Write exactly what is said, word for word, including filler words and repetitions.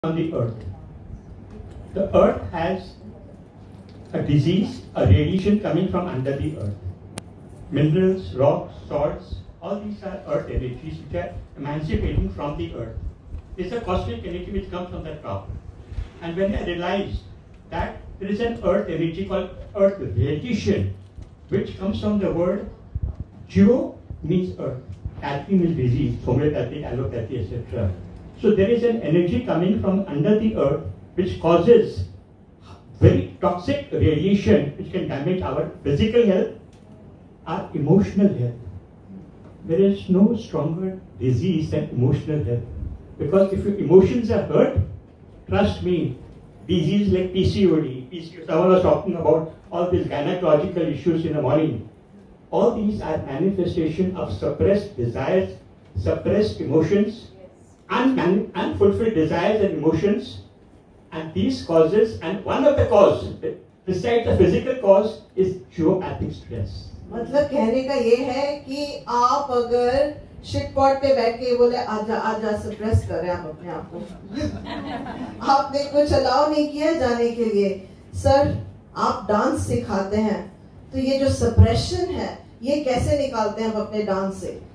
on the earth. The earth has a disease, a radiation coming from under the earth. Minerals, rocks, salts, all these are earth energies which are emancipating from the earth. It's a cosmic energy which comes from the top. And when I realized that there is an earth energy called earth radiation, which comes from the word geo means earth, alphy means disease, homeopathy, allopathy, et cetera. So there is an energy coming from under the earth which causes very toxic radiation which can damage our physical health, our emotional health. There is no stronger disease than emotional health. Because if your emotions are hurt, trust me, disease like P C O D, P C O D, someone was talking about all these gynecological issues in the morning. All these are manifestation of suppressed desires, suppressed emotions, and un unfulfilled desires and emotions, and these causes, and one of the cause, besides the physical cause, is geopathic stress. मतलब कहने का ये है कि आप अगर शिटपॉट पे बैठ के बोले आजा आजा सप्रेस कर रहे हैं आप अपने आप को, आपने कुछ अलाउ नहीं किया जाने के लिए। सर आप डांस सिखाते हैं, तो ये जो सप्रेशन है ये कैसे निकालते हैं हम अपने डांस से?